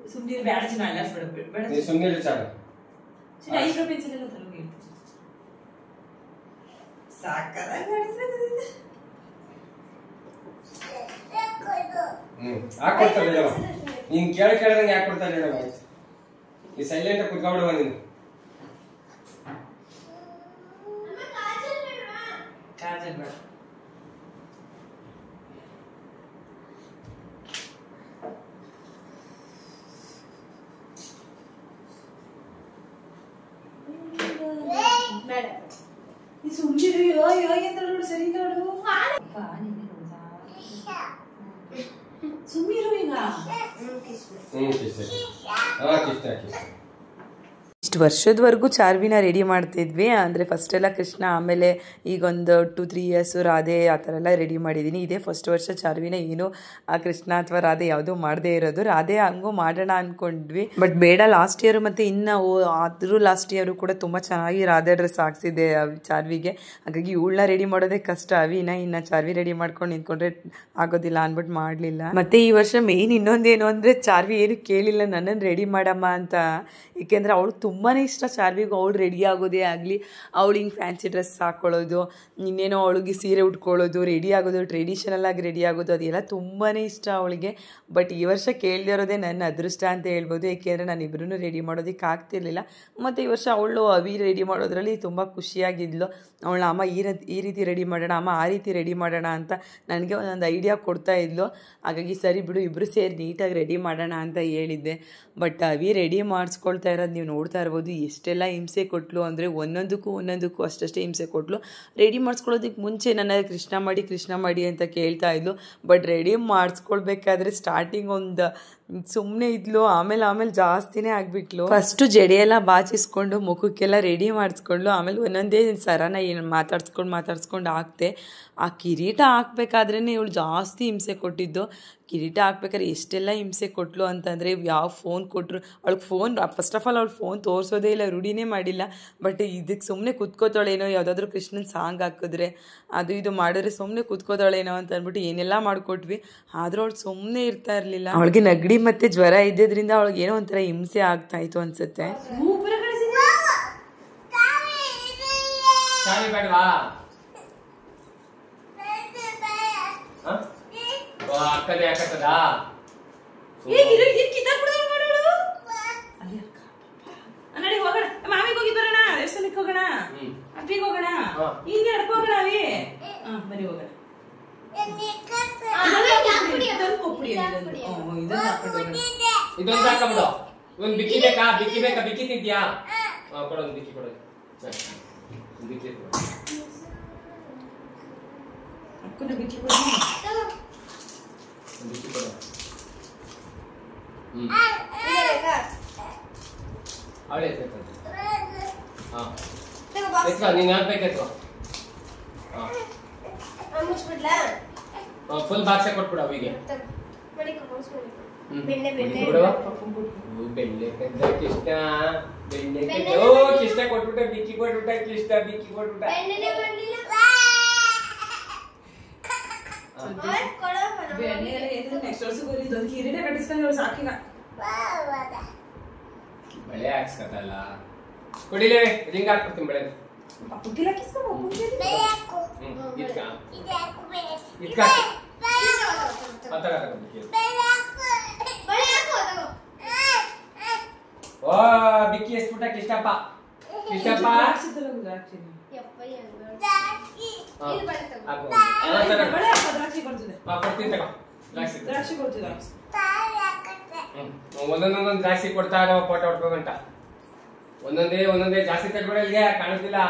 ಸುಮ್ಮನೆ ಬೇಡ ಚಿನ್ನ ಅಲ್ಲಾಡ್ಸ್ಬೇಡ ಬೇಡ ನೀ ಸುಮ್ಮನೆ ಚಾಡ ಚಿನ್ನ ಐಬ್ರೋ ಪೆನ್ಸಿಲ್ ಎಲ್ಲ ತರೋಗಿ ಸಾಕದಾಗಿ ಮಾಡಿದ್ರೆ ಹ್ಮ್ ಹಾಕೊಡ್ತಾರೆ ಹೇಳವ ನೀನ್ ಕೇಳ ಕೇಳ್ದಂಗೆ ಯಾಕೆ ಕೊಡ್ತಾರೆ ಹೇಳವ ಈ ಸೈಲೆಂಟ್ ಆಗಿ ಕುತ್ಕೊಂಡ್ಬಿಡವ ನೀನು ಕಾಜಲ್ ಬೇಡ ನೀ ಸುಮ್ಮನಿರು ಯೋ ಯೋ ಅಂತ ನೋಡು ಸರಿ ನೋಡು ಸುಮ್ಮನಿರು ಈಗ ಹ್ಮ್ ಕಿಷ್ಟ ಹಾ ಕಿಷ್ಟ ಕಿಷ್ಟ ಇಷ್ಟು ವರ್ಷದವರೆಗೂ ಚಾರ್ವಿನ ರೆಡಿ ಮಾಡ್ತಿದ್ವಿ ಅಂದರೆ ಫಸ್ಟ್ ಎಲ್ಲ ಕೃಷ್ಣ ಆಮೇಲೆ ಈಗ ಒಂದು ಟು ತ್ರೀ ಇಯರ್ಸು ರಾಧೆ ಆ ಥರ ಎಲ್ಲ ರೆಡಿ ಮಾಡಿದ್ದೀನಿ ಇದೇ ಫಸ್ಟ್ ವರ್ಷ ಚಾರ್ವಿನ ಏನು ಆ ಕೃಷ್ಣ ಅಥವಾ ರಾಧೆ ಯಾವುದೂ ಮಾಡದೇ ಇರೋದು ರಾಧೆ ಹಂಗೂ ಮಾಡೋಣ ಅಂದ್ಕೊಂಡ್ವಿ ಬಟ್ ಬೇಡ ಲಾಸ್ಟ್ ಇಯರ್ ಮತ್ತು ಇನ್ನು ಆದರೂ ಲಾಸ್ಟ್ ಇಯರು ಕೂಡ ತುಂಬ ಚೆನ್ನಾಗಿ ರಾಧೆ ಡ್ರೆಸ್ ಹಾಕ್ಸಿದೆ ಚಾರ್ವಿಗೆ ಹಾಗಾಗಿ ಇವಳನ್ನ ರೆಡಿ ಮಾಡೋದೇ ಕಷ್ಟ ಅವಿನ ಇನ್ನು ಚಾರ್ವಿ ರೆಡಿ ಮಾಡ್ಕೊಂಡು ನಿಂತ್ಕೊಂಡ್ರೆ ಆಗೋದಿಲ್ಲ ಅಂದ್ಬಿಟ್ಟು ಮಾಡಲಿಲ್ಲ ಮತ್ತು ಈ ವರ್ಷ ಮೇಯ್ನ್ ಇನ್ನೊಂದೇನು ಅಂದರೆ ಚಾರ್ವಿ ಏನು ಕೇಳಿಲ್ಲ ನನ್ನನ್ನು ರೆಡಿ ಮಾಡಮ್ಮ ಅಂತ ಏಕೆಂದರೆ ಅವಳು ತುಂಬಾ ಇಷ್ಟ ಚಾರ್ವಿಗೂ ಅವಳು ರೆಡಿ ಆಗೋದೇ ಆಗಲಿ ಅವಳು ಹಿಂಗೆ ಫ್ಯಾನ್ಸಿ ಡ್ರೆಸ್ ಹಾಕ್ಕೊಳ್ಳೋದು ಇನ್ನೇನೋ ಅವಳಿಗೆ ಸೀರೆ ಉಟ್ಕೊಳ್ಳೋದು ರೆಡಿ ಆಗೋದು ಟ್ರೆಡಿಷನಲ್ ಆಗಿ ರೆಡಿ ಆಗೋದು ಅದೆಲ್ಲ ತುಂಬಾ ಇಷ್ಟ ಅವಳಿಗೆ ಬಟ್ ಈ ವರ್ಷ ಕೇಳದೇ ಇರೋದೇ ನನ್ನ ಅದೃಷ್ಟ ಅಂತ ಹೇಳ್ಬೋದು ಏಕೆಂದರೆ ನಾನು ಇಬ್ಬರೂ ರೆಡಿ ಮಾಡೋದಕ್ಕೆ ಆಗ್ತಿರ್ಲಿಲ್ಲ ಮತ್ತು ಈ ವರ್ಷ ಅವಳು ಅವಿ ರೆಡಿ ಮಾಡೋದ್ರಲ್ಲಿ ತುಂಬ ಖುಷಿಯಾಗಿದ್ಲು ಅವಳ ಅಮ್ಮ ಈ ರೀತಿ ಈ ರೀತಿ ರೆಡಿ ಮಾಡೋಣ ಅಮ್ಮ ಆ ರೀತಿ ರೆಡಿ ಮಾಡೋಣ ಅಂತ ನನಗೆ ಒಂದೊಂದು ಐಡಿಯಾ ಕೊಡ್ತಾ ಇದ್ಲು ಹಾಗಾಗಿ ಸರಿ ಬಿಡು ಇಬ್ಬರು ಸೇರಿ ನೀಟಾಗಿ ರೆಡಿ ಮಾಡೋಣ ಅಂತ ಹೇಳಿದ್ದೆ ಬಟ್ ಅವಿ ರೆಡಿ ಮಾಡಿಸ್ಕೊಳ್ತಾ ಇರೋದು ನೀವು ನೋಡ್ತಾ ಇರ್ಬೋದು ಎಷ್ಟೆಲ್ಲ ಹಿಂಸೆ ಕೊಟ್ಲು ಅಂದರೆ ಒಂದೊಂದಕ್ಕೂ ಒಂದೊಂದಕ್ಕೂ ಅಷ್ಟಷ್ಟೇ ಹಿಂಸೆ ಕೊಟ್ಲು ರೆಡಿ ಮಾಡಿಸ್ಕೊಳ್ಳೋದಕ್ಕೆ ಮುಂಚೆ ನನ್ನ ಕೃಷ್ಣ ಮಾಡಿ ಕೃಷ್ಣ ಮಾಡಿ ಅಂತ ಕೇಳ್ತಾ ಇದ್ಲು ಬಟ್ ರೆಡಿ ಮಾಡಿಸ್ಕೊಳ್ಬೇಕಾದ್ರೆ ಸ್ಟಾರ್ಟಿಂಗ್ ಒಂದು ಸುಮ್ಮನೆ ಇದ್ಲು ಆಮೇಲೆ ಆಮೇಲೆ ಜಾಸ್ತಿನೇ ಆಗಿಬಿಟ್ಲು ಫಸ್ಟು ಜಡೆಯೆಲ್ಲ ಬಾಚಿಸ್ಕೊಂಡು ಮುಖಕ್ಕೆಲ್ಲ ರೆಡಿ ಮಾಡಿಸ್ಕೊಂಡ್ಲು ಆಮೇಲೆ ಒಂದೊಂದೇ ಸರನ ಏನು ಮಾತಾಡ್ಸ್ಕೊಂಡು ಮಾತಾಡ್ಸ್ಕೊಂಡು ಹಾಕ್ತೆ ಆ ಕಿರೀಟ ಹಾಕ್ಬೇಕಾದ್ರೇ ಇವಳು ಜಾಸ್ತಿ ಹಿಂಸೆ ಕೊಟ್ಟಿದ್ದು ಕಿರೀಟ ಹಾಕ್ಬೇಕಾದ್ರೆ ಎಷ್ಟೆಲ್ಲ ಹಿಂಸೆ ಕೊಟ್ಲು ಅಂತಂದರೆ ಯಾವ ಫೋನ್ ಕೊಟ್ಟರು ಅವಳಿಗೆ ಫೋನ್ ಫಸ್ಟ್ ಆಫ್ ಆಲ್ ಅವಳು ಫೋನ್ ತೋರಿಸೋದೇ ಇಲ್ಲ ರೂಢಿನೇ ಮಾಡಿಲ್ಲ ಬಟ್ ಇದಕ್ಕೆ ಸುಮ್ಮನೆ ಕೂತ್ಕೋತಾಳೇನೋ ಯಾವುದಾದ್ರೂ ಕೃಷ್ಣನ ಸಾಂಗ್ ಹಾಕಿದ್ರೆ ಅದು ಇದು ಮಾಡಿದ್ರೆ ಸುಮ್ಮನೆ ಕೂತ್ಕೋತಾಳೇನೋ ಅಂತ ಅಂದ್ಬಿಟ್ಟು ಏನೆಲ್ಲ ಮಾಡಿಕೊಟ್ವಿ ಆದರೂ ಅವಳು ಸುಮ್ಮನೆ ಇರ್ತಾ ಇರಲಿಲ್ಲ ಅವಳಿಗೆ ನೆಗಡಿ ಮತ್ತು ಜ್ವರ ಇದ್ದಿದ್ದರಿಂದ ಅವಳಿಗೆ ಏನೋ ಒಂಥರ ಹಿಂಸೆ ಆಗ್ತಾಯಿತ್ತು ಅನಿಸುತ್ತೆ ಅಕ್ಕನೇ ಯಾಕತ್ತದ ಹೋಗೋಣ ಮಾಮಿಗೆ ಹೋಗಿ ಬರೋಣ ದೇವಸ್ಥಾನಕ್ಕೆ ಹೋಗೋಣ ಅಪ್ಪಿಗೆ ಹೋಗೋಣ ಹಿಂಗೆ ಅಡ್ಕ ಹೋಗೋಣ ಅವಿ ಬರೀ ಹೋಗೋಣ ಇದೊಂದು ಹಾಕಬಿಡು ಒಂದ್ ಬಿಕ್ಕಿ ಬೇಕಾ ಬಿಕ್ಕಿ ಬೇಕಾ ಬಿಕ್ಕಿ ತಿಂತೀಯಾ ಕೊಡೋದು ಬಿಕ್ಕಿ ಕೊಡೋದು ಬಿಕ್ಕಿ ಅಕ್ಕನ ಬಿಕ್ಕಿ ಕೊಡಿ ಬಿಕ್ಕಿ ಕೊಡು ಹ್ಮ್ ಅವಳೆ ಎತ್ತ ಹಾ ಎತ್ತ ನೀನು ಹಾಕ್ಬೇಕೆತ್ತು ಹಾ ಮುಚ್ಬಿಡ್ಲಾ ಫುಲ್ ಬಾಕ್ಸ್ ಕೊಟ್ಬಿಡು ಅವಿಗೆ ಬೆಣ್ಣೆ ಬೆಣ್ಣೆ ಬೆಣ್ಣೆ ಕದ್ದ ಕಿಷ್ಟ ಬೆಣ್ಣೆ ಕದ್ದ ಓ ಕಿಷ್ಟ ಕೊಟ್ಬಿಟ್ಟೆ ಬಿಕ್ಕಿ ಕೊಟ್ಬಿಟ್ಟೆ ಕಿಷ್ಟ ಬಿಕ್ಕಿ ಕೊಟ್ಬಿಟ್ಟೆ ಬೆಣ್ಣೆನೇ ಮಾಡ್ಲಿಲ್ಲ ಬೆಣ್ಣೆ ಎಲ್ಲ ಎದ್ದು ನೆಕ್ಸ್ಟ್ ವರ್ಷ ಹೋಗಿ ಇದೊಂದು ಕಿರೀಟ ಕಟ್ಟಿಸ್ಕೊಂಡು ಸಾಕಿಗ ಬಳೆ ಹಾಕ್ಸ್ಕತ್ತಲ್ಲ ಕೊಡಿಲೇ ರಿಂಗ್ ಹಾಕ್ಬಿಡ್ತೀನಿ ಬೆಳೆ ಪುಕ್ಕಿಲ ಕಿಸ್ಕೊ ಪುಕ್ಕಿಲ ಹ್ಮ್ ಇದ್ಕ ಇದು ಹಾಕು ಬೇರೆ ಇದ್ಕ ಮಾತಾಡ ಬಿಕ್ಕಿ ಬಳೆ ಹಾಕು ತಗೋ ಓ ಬಿಕ್ಕಿ ಎಸ್ಬಿಟ್ಟ ಕಿಷ್ಟಪ್ಪ ಕಿಷ್ಟಪ್ಪ ಯಪ್ಪ ಏನು ದಾಕ್ಷಿ ಇದು ಬಳೆ ತಗೋ ಹಾಕು ಬಳೆ ಹಾಕು ದ್ರಾಕ್ಷಿ ಕೊಡ್ತಿದೆ ಬಾ ಕೊಡ್ತೀನಿ ತಗೋ ದ್ರಾಕ್ಷಿ ದ್ರಾಕ್ಷಿ ಕೊಡ್ತಿದೆ ತಾಯಿ ಹಾಕತ್ತೆ ಒಂದೊಂದೊಂದೊಂದು ದ್ರಾಕ್ಷಿ ಕೊಡ್ತಾ ಇರೋ ಫೋಟೋ ಹೊಡ್ಕೋಗಂಟ ಒಂದೊಂದೇ ಒಂದೊಂದೇ ಜಾಸ್ತಿ ತಗೊಳ್ಳಿ ಇಲ್ಲಿಗೆ ಕಾಣಿಸ್ತಿಲ್ಲ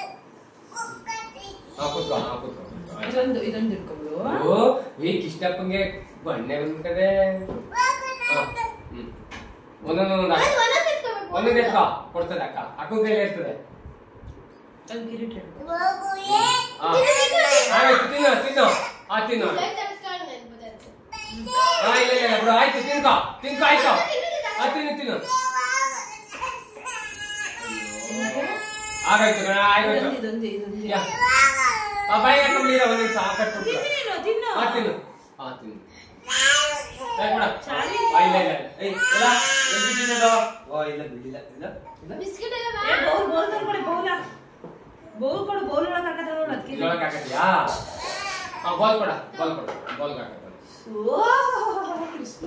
ಹಾ ಕೂತ್ಕೋ ಹಾ ಕೂತ್ಕೋ ಇದೊಂದು ಇದೊಂದು ಇಟ್ಕೊಬಿಡು ಓ ಈ ಕಿಷ್ಟಪ್ಪಂಗೆ ಬಣ್ಣೆ ಬಂದ್ಬಿಟ್ಟದೆ ಹ್ಮ್ ಒಂದೊಂದೊಂದು ಒಂದೊಂದು ಎತ್ಕೋ ಕೊಡ್ತದೆ ಅಕ್ಕ ಅಕ್ಕನ ಕೈಲಿ ಇರ್ತದೆ ಅದು ಕಿರೀಟ ಆಯ್ತು ತಿನ್ನು ತಿನ್ನು ಆ ತಿನ್ನು ಹಾ ಇಲ್ಲ ಇಲ್ಲ ಬಿಡು ಆಯ್ತು ತಿನ್ಕೋ ತಿನ್ಕೋ ಆಯ್ತು ಆ ತಿನ್ನು ತಿನ್ನು ಆಗಾಯ್ತು ಕಣ ಆಗಾಯ್ತು ಇದೊಂದು ಇದೊಂದು ಬಾಯಿ ಹಾಕೊಂಡ್ಬಿಡಿರ ಒಂದ್ ನಿಮಿಷ ಹಾಕಟ್ಬಿಟ್ಟು ತಿನ್ನು ತಿನ್ನು ಆ ತಿನ್ನು ಆ ತಿನ್ನು ಬಿಸ್ಕೆಟ್ ಎಲ್ಲ ಏ ಬೌಲ್ ಬೌಲ್ ತರ್ಕೊಡಿ ಬೌಲ ಬೌಲ್ ಕೊಡು ಬೌಲ್ ಒಳಗೆ ಹಾಕದ ನೋಡು ಅದಕ್ಕೆ ಇಲ್ಲೊಳಗೆ ಹಾಕತ್ತೀಯಾ ಬಾಲ್ ಕೊಡ ಬಾಲ್ ಕೊಡ ಬಾಲ್ ಹಾಕತ್ತ ಓ ಕೃಷ್ಣ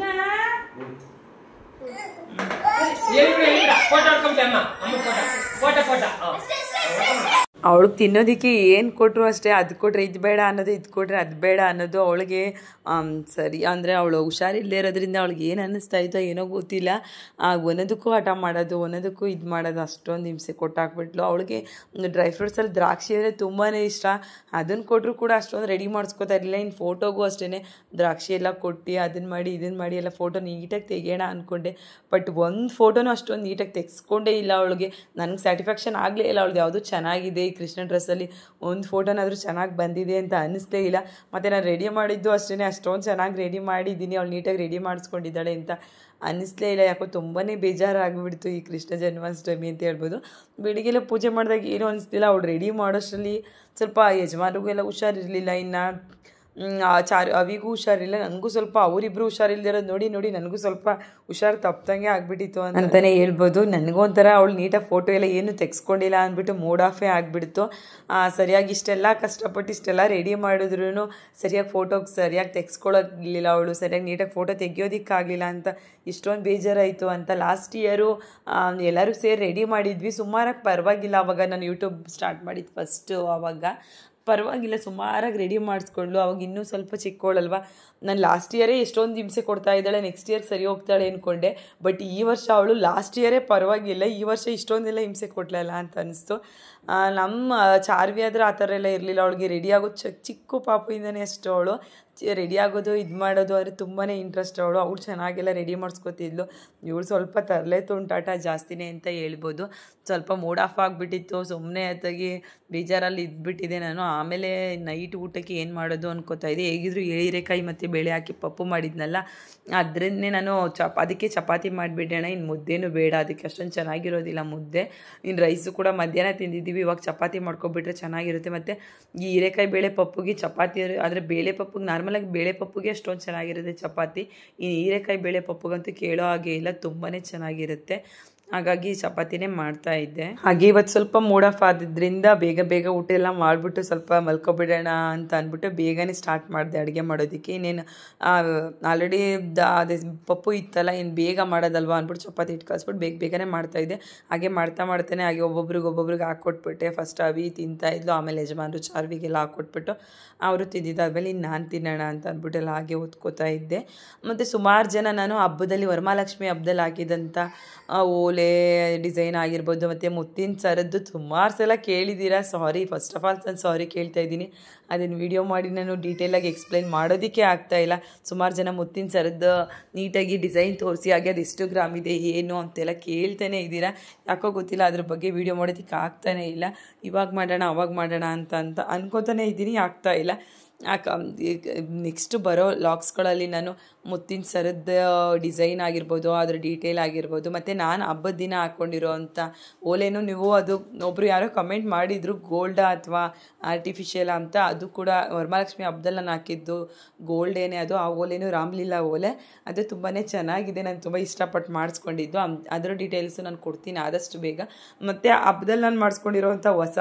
ಏನು ಬಿಡ ಏನು ಬಿಡ ಫೋಟೋ ಹಾಡ್ಕೊಂಡೆ ಅಮ್ಮ ಅಮ್ಮ ಫೋಟೋ ಫೋಟೋ ಫೋಟೋ ಅವಳಿಗೆ ತಿನ್ನೋದಕ್ಕೆ ಏನು ಕೊಟ್ಟರು ಅಷ್ಟೇ ಅದು ಕೊಟ್ಟರೆ ಇದು ಬೇಡ ಅನ್ನೋದು ಇದು ಕೊಟ್ಟರೆ ಅದು ಬೇಡ ಅನ್ನೋದು ಅವಳಿಗೆ ಸರಿ ಅಂದರೆ ಅವಳು ಹುಷಾರಿಲ್ಲದೆ ಇರೋದ್ರಿಂದ ಅವಳಿಗೆ ಏನು ಅನ್ನಿಸ್ತಾ ಇದ್ದೋ ಏನೋ ಗೊತ್ತಿಲ್ಲ ಒಂದೊಂದಕ್ಕೂ ಹಠ ಮಾಡೋದು ಒಂದೊಂದಕ್ಕೂ ಇದು ಮಾಡೋದು ಅಷ್ಟೊಂದು ಹಿಂಸೆ ಕೊಟ್ಟಾಕ್ಬಿಟ್ಲು. ಅವಳಿಗೆ ಡ್ರೈ ಫ್ರೂಟ್ಸಲ್ಲಿ ದ್ರಾಕ್ಷಿ ಅಂದರೆ ತುಂಬಾ ಇಷ್ಟ. ಅದನ್ನು ಕೊಟ್ಟರು ಕೂಡ ಅಷ್ಟೊಂದು ರೆಡಿ ಮಾಡಿಸ್ಕೋತಾ ಇರಲಿಲ್ಲ. ಇನ್ನು ಫೋಟೋಗೂ ಅಷ್ಟೇ ದ್ರಾಕ್ಷಿ ಎಲ್ಲ ಕೊಟ್ಟು ಅದನ್ನು ಮಾಡಿ ಇದನ್ನು ಮಾಡಿ ಎಲ್ಲ ಫೋಟೋ ನೀಟಾಗಿ ತೆಗೆಯೋಣ ಅಂದ್ಕೊಂಡೆ. ಬಟ್ ಒಂದು ಫೋಟೋನೂ ಅಷ್ಟೊಂದು ನೀಟಾಗಿ ತೆಗೆಸ್ಕೊಂಡೇ ಇಲ್ಲ. ಅವಳಿಗೆ ನನಗೆ ಸ್ಯಾಟಿಸ್ಫ್ಯಾಕ್ಷನ್ ಆಗಲೇ ಇಲ್ಲ. ಅವಳದು ಯಾವುದೂ ಚೆನ್ನಾಗಿದೆ ಈ ಕೃಷ್ಣ ಡ್ರೆಸ್ಸಲ್ಲಿ ಒಂದು ಫೋಟೋನಾದರೂ ಚೆನ್ನಾಗಿ ಬಂದಿದೆ ಅಂತ ಅನ್ನಿಸ್ತೇ ಇಲ್ಲ. ಮತ್ತು ನಾನು ರೆಡಿ ಮಾಡಿದ್ದು ಅಷ್ಟೇ ಅಷ್ಟೊಂದು ಚೆನ್ನಾಗಿ ರೆಡಿ ಮಾಡಿದ್ದೀನಿ, ಅವಳು ನೀಟಾಗಿ ರೆಡಿ ಮಾಡಿಸ್ಕೊಂಡಿದ್ದಾಳೆ ಅಂತ ಅನ್ನಿಸ್ಲೇ ಇಲ್ಲ. ಯಾಕೋ ತುಂಬಾ ಬೇಜಾರಾಗಿಬಿಡ್ತು ಈ ಕೃಷ್ಣ ಜನ್ಮಾಷ್ಟಮಿ ಅಂತ ಹೇಳ್ಬೋದು. ಬೆಳಿಗ್ಗೆಲ್ಲ ಪೂಜೆ ಮಾಡಿದಾಗ ಏನೂ ಅನಿಸ್ತಿಲ್ಲ. ಅವಳು ರೆಡಿ ಮಾಡೋಷ್ಟರಲ್ಲಿ ಸ್ವಲ್ಪ ಯಜಮಾನಿಗೂ ಎಲ್ಲ ಹುಷಾರಿರಲಿಲ್ಲ. ಇನ್ನು ಚಾರು ಅವಿಗೂ ಹುಷಾರಿಲ್ಲ, ನನಗೂ ಸ್ವಲ್ಪ ಅವರಿಬ್ಬರು ಹುಷಾರಿಲ್ದಿರೋದು ನೋಡಿ ನೋಡಿ ನನಗೂ ಸ್ವಲ್ಪ ಹುಷಾರು ತಪ್ಪದಂಗೆ ಆಗಿಬಿಟ್ಟಿತ್ತು ಅಂತಲೇ ಹೇಳ್ಬೋದು. ನನಗೂ ಒಂಥರ ಅವಳು ನೀಟಾಗಿ ಫೋಟೋ ಎಲ್ಲ ಏನು ತೆಗೆಸ್ಕೊಂಡಿಲ್ಲ ಅಂದ್ಬಿಟ್ಟು ಮೂಡ್ ಆಫೇ ಆಗಿಬಿಡ್ತು. ಸರಿಯಾಗಿ ಇಷ್ಟೆಲ್ಲ ಕಷ್ಟಪಟ್ಟು ಇಷ್ಟೆಲ್ಲ ರೆಡಿ ಮಾಡಿದ್ರೂ ಸರಿಯಾಗಿ ಫೋಟೋಗೆ ಸರಿಯಾಗಿ ತೆಗೆಸ್ಕೊಳ್ಳೋಕ್ಕಿಲ್ಲ. ಅವಳು ಸರಿಯಾಗಿ ನೀಟಾಗಿ ಫೋಟೋ ತೆಗಿಯೋದಕ್ಕಾಗಲಿಲ್ಲ ಅಂತ ಇಷ್ಟೊಂದು ಬೇಜಾರಾಯಿತು ಅಂತ. ಲಾಸ್ಟ್ ಇಯರು ಎಲ್ಲರೂ ಸೇರಿ ರೆಡಿ ಮಾಡಿದ್ವಿ. ಸುಮಾರಾಗಿ ಪರವಾಗಿಲ್ಲ. ಆವಾಗ ನಾನು ಯೂಟ್ಯೂಬ್ ಸ್ಟಾರ್ಟ್ ಮಾಡಿದ್ದು ಫಸ್ಟು, ಆವಾಗ ಪರವಾಗಿಲ್ಲ ಸುಮಾರಾಗಿ ರೆಡಿ ಮಾಡಿಸ್ಕೊಂಡ್ಲು. ಅವಾಗ ಇನ್ನೂ ಸ್ವಲ್ಪ ಚಿಕ್ಕವಳಲ್ವ. ನಾನು ಲಾಸ್ಟ್ ಇಯರೇ ಎಷ್ಟೊಂದು ಹಿಂಸೆ ಕೊಡ್ತಾ ಇದ್ದಾಳೆ, ನೆಕ್ಸ್ಟ್ ಇಯರ್ ಸರಿ ಹೋಗ್ತಾಳೆ ಅಂದ್ಕೊಂಡೆ. ಬಟ್ ಈ ವರ್ಷ ಅವಳು ಲಾಸ್ಟ್ ಇಯರೇ ಪರವಾಗಿಲ್ಲ, ಈ ವರ್ಷ ಇಷ್ಟೊಂದೆಲ್ಲ ಹಿಂಸೆ ಕೊಡಲಿಲ್ಲ ಅಂತ ಅನ್ನಿಸ್ತು. ನಮ್ಮ ಚಾರ್ವಿ ಆದರೆ ಆ ಥರ ಎಲ್ಲ ಇರಲಿಲ್ಲ. ಅವಳಿಗೆ ರೆಡಿ ಆಗೋದು ಚ ಚಿಕ್ಕ ಪಾಪುಯಿಂದನೇ ಅಷ್ಟು ಅವಳು ರೆಡಿ ಆಗೋದು ಇದು ಮಾಡೋದು ಅಂದರೆ ತುಂಬಾ ಇಂಟ್ರೆಸ್ಟ್ ಅವಳು. ಅವಳು ಚೆನ್ನಾಗೆಲ್ಲ ರೆಡಿ ಮಾಡಿಸ್ಕೊತಿದ್ಲು. ಇವಳು ಸ್ವಲ್ಪ ತರಲೆ ತುಂಟಾಟ ಜಾಸ್ತಿನೇ ಅಂತ ಹೇಳ್ಬೋದು. ಸ್ವಲ್ಪ ಮೂಡ್ ಆಫ್ ಆಗಿಬಿಟ್ಟಿತ್ತು. ಸುಮ್ಮನೆ ಅತ್ತಾಗಿ ಬೇಜಾರಲ್ಲಿ ಇದ್ಬಿಟ್ಟಿದೆ ನಾನು. ಆಮೇಲೆ ನೈಟ್ ಊಟಕ್ಕೆ ಏನು ಮಾಡೋದು ಅನ್ಕೋತಾ ಇದ್ದೆ. ಹೇಗಿದ್ರು ಹೀರೆಕಾಯಿ ಮತ್ತು ಬೇಳೆ ಹಾಕಿ ಪಪ್ಪು ಮಾಡಿದ್ನಲ್ಲ, ಅದನ್ನೇ ನಾನು ಚಪ್ ಅದಕ್ಕೆ ಚಪಾತಿ ಮಾಡಿಬಿಡೋಣ. ಇನ್ನು ಮುದ್ದೆನೂ ಬೇಡ, ಅದಕ್ಕೆ ಅಷ್ಟೊಂದು ಚೆನ್ನಾಗಿರೋದಿಲ್ಲ ಮುದ್ದೆ. ಇನ್ನು ರೈಸು ಕೂಡ ಮಧ್ಯಾಹ್ನ ತಿಂದಿದ್ದೀವಿ, ಇವಾಗ ಚಪಾತಿ ಮಾಡ್ಕೊಬಿಟ್ರೆ ಚೆನ್ನಾಗಿರುತ್ತೆ. ಮತ್ತು ಈ ಹೀರೆಕಾಯಿ ಬೇಳೆ ಪಪ್ಪುಗೆ ಚಪಾತಿ ಆದರೆ ಬೇಳೆ ಪಪ್ಪುಗೆ ನಾರ್ಮಲಾಗಿ ಬೇಳೆ ಪಪ್ಪುಗೆ ಅಷ್ಟೊಂದು ಚೆನ್ನಾಗಿರುತ್ತೆ ಚಪಾತಿ. ಈ ಹೀರೆಕಾಯಿ ಬೇಳೆ ಪಪ್ಪುಗಂತೂ ಕೇಳೋ ಹಾಗೆ ಇಲ್ಲ, ತುಂಬಾ ಚೆನ್ನಾಗಿರುತ್ತೆ. ಹಾಗಾಗಿ ಚಪಾತಿನೇ ಮಾಡ್ತಾ ಇದ್ದೆ. ಹಾಗೆ ಇವತ್ತು ಸ್ವಲ್ಪ ಮೂಡ್ ಆಫ್ ಆದ್ರಿಂದ ಬೇಗ ಬೇಗ ಊಟ ಎಲ್ಲ ಮಾಡಿಬಿಟ್ಟು ಸ್ವಲ್ಪ ಮಲ್ಕೊಬಿಡೋಣ ಅಂತ ಅಂದ್ಬಿಟ್ಟು ಬೇಗನೆ ಸ್ಟಾರ್ಟ್ ಮಾಡಿದೆ ಅಡುಗೆ ಮಾಡೋದಕ್ಕೆ. ಇನ್ನೇನು ಆಲ್ರೆಡಿ ದ ಅದೇ ಪಪ್ಪು ಇತ್ತಲ್ಲ, ಇನ್ನು ಬೇಗ ಮಾಡೋದಲ್ವ ಅಂದ್ಬಿಟ್ಟು ಚಪಾತಿ ಇಟ್ಟು ಕಳಿಸ್ಬಿಟ್ಟು ಬೇಗ ಬೇಗನೆ ಮಾಡ್ತಾಯಿದ್ದೆ. ಹಾಗೆ ಮಾಡ್ತಾ ಮಾಡ್ತಾನೆ ಹಾಗೆ ಒಬ್ಬೊಬ್ರಿಗೆ ಒಬ್ಬೊಬ್ರಿಗೆ ಹಾಕ್ಕೊಟ್ಬಿಟ್ಟೆ. ಫಸ್ಟ್ ಅವಿ ತಿಂತಾಯಿದ್ಲು, ಆಮೇಲೆ ಯಜಮಾನರು ಚಾರ್ವಿಗೆಲ್ಲ ಹಾಕ್ಕೊಟ್ಬಿಟ್ಟು ಅವರು ತಿಂದಿದ್ದಾದ್ಮೇಲೆ ಇನ್ನು ನಾನು ತಿನ್ನೋಣ ಅಂತ ಅಂದ್ಬಿಟ್ಟೆಲ್ಲ ಹಾಗೆ ಓದ್ಕೋತಾ ಇದ್ದೆ. ಮತ್ತು ಸುಮಾರು ಜನ ನಾನು ಹಬ್ಬದಲ್ಲಿ ವರಮಹಾಲಕ್ಷ್ಮಿ ಹಬ್ಬದಲ್ಲಿ ಹಾಕಿದಂಥ ಓಲೆ ಡಿಸೈನ್ ಆಗಿರ್ಬೋದು ಮತ್ತು ಮುತ್ತಿನ ಸರದ್ದು ಸುಮಾರು ಸಲ ಕೇಳಿದ್ದೀರಾ. ಸಾರಿ, ಫಸ್ಟ್ ಆಫ್ ಆಲ್ ನಾನು ಸಾರಿ ಕೇಳ್ತಾ ಇದ್ದೀನಿ. ಅದನ್ನು ವಿಡಿಯೋ ಮಾಡಿ ನಾನು ಡೀಟೇಲಾಗಿ ಎಕ್ಸ್ಪ್ಲೈನ್ ಮಾಡೋದಕ್ಕೆ ಆಗ್ತಾಯಿಲ್ಲ. ಸುಮಾರು ಜನ ಮುತ್ತಿನ ಸರದ್ದು ನೀಟಾಗಿ ಡಿಸೈನ್ ತೋರಿಸಿ ಹಾಗೆ ಅದು ಎಷ್ಟು ಗ್ರಾಮ್ ಇದೆ ಏನು ಅಂತೆಲ್ಲ ಕೇಳ್ತಾನೆ ಇದ್ದೀರಾ. ಯಾಕೋ ಗೊತ್ತಿಲ್ಲ, ಅದ್ರ ಬಗ್ಗೆ ವಿಡಿಯೋ ಮಾಡೋದಕ್ಕೆ ಆಗ್ತಾನೇ ಇಲ್ಲ. ಇವಾಗ ಮಾಡೋಣ ಅವಾಗ ಮಾಡೋಣ ಅಂತ ಅಂತ ಅನ್ಕೋತಾನೆ ಇದ್ದೀನಿ, ಆಗ್ತಾಯಿಲ್ಲ. ಯಾಕೆ ನೆಕ್ಸ್ಟ್ ಬರೋ ಲಾಗ್ಸ್ಗಳಲ್ಲಿ ನಾನು ಮುತ್ತಿನ ಸರದ ಡಿಸೈನ್ ಆಗಿರ್ಬೋದು, ಅದ್ರ ಡೀಟೇಲ್ ಆಗಿರ್ಬೋದು, ಮತ್ತು ನಾನು ಹಬ್ಬದ ದಿನ ಹಾಕ್ಕೊಂಡಿರೋ ಅಂಥ ಓಲೆನೂ ನೀವು ಅದು ಒಬ್ಬರು ಯಾರೋ ಕಮೆಂಟ್ ಮಾಡಿದರು ಗೋಲ್ಡಾ ಅಥವಾ ಆರ್ಟಿಫಿಷಿಯಲ್ ಅಂತ. ಅದು ಕೂಡ ವರಮಹಾಲಕ್ಷ್ಮಿ ಹಬ್ಬದಲ್ಲಿ ನಾನು ಹಾಕಿದ್ದು ಗೋಲ್ಡೇನೆ ಅದು. ಆ ಓಲೆನೂ ರಾಮ್ಲೀಲಾ ಓಲೆ, ಅದು ತುಂಬಾ ಚೆನ್ನಾಗಿದೆ. ನಾನು ತುಂಬ ಇಷ್ಟಪಟ್ಟು ಮಾಡಿಸ್ಕೊಂಡಿದ್ದು. ಅದರ ಡೀಟೇಲ್ಸು ನಾನು ಕೊಡ್ತೀನಿ ಆದಷ್ಟು ಬೇಗ. ಮತ್ತು ಹಬ್ಬದಲ್ಲಿ ನಾನು ಮಾಡಿಸ್ಕೊಂಡಿರೋವಂಥ ಹೊಸ